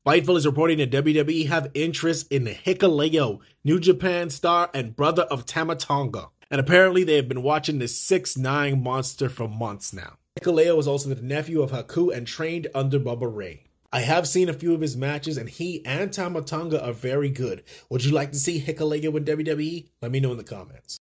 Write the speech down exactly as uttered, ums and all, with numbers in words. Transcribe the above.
Fightful is reporting that W W E have interest in Hikuleo, New Japan star and brother of Tama Tonga. And apparently they have been watching this six nine monster for months now. Hikuleo is also the nephew of Haku and trained under Bubba Ray. I have seen a few of his matches and he and Tama Tonga are very good. Would you like to see Hikuleo in W W E? Let me know in the comments.